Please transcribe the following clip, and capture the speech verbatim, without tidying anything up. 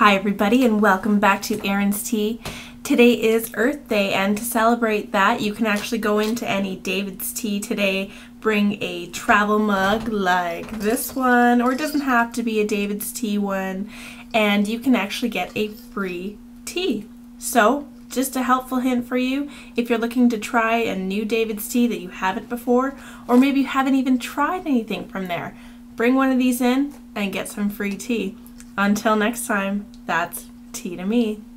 Hi everybody and welcome back to Erin's Tea. Today is Earth Day, and to celebrate that you can actually go into any David's Tea today, bring a travel mug like this one, or it doesn't have to be a David's Tea one, and you can actually get a free tea. So just a helpful hint for you, if you're looking to try a new David's Tea that you haven't before, or maybe you haven't even tried anything from there, bring one of these in and get some free tea. Until next time, that's tea to me.